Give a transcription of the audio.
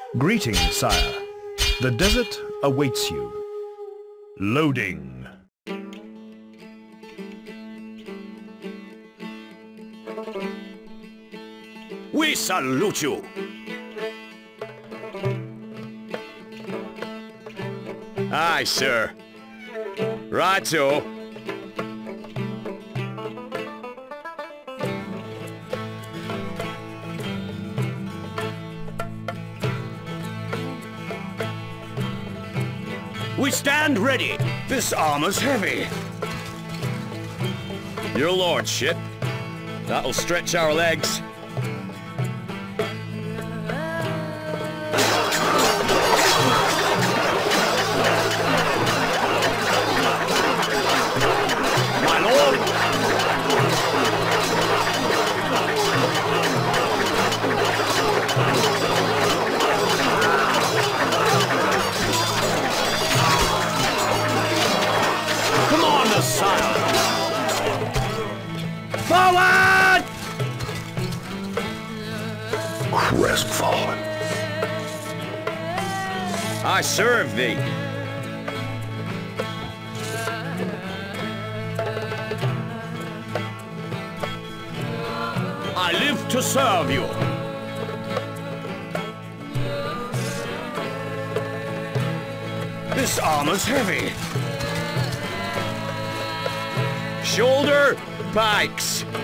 Greetings, sire. The desert awaits you. Loading. We salute you! Aye, sir. Righto. We stand ready. This armor's heavy. Your lordship. That'll stretch our legs. My lord! Come on, Messiah! Forward! Crestfallen. I serve thee. I live to serve you. This armor's heavy. Shoulder pikes.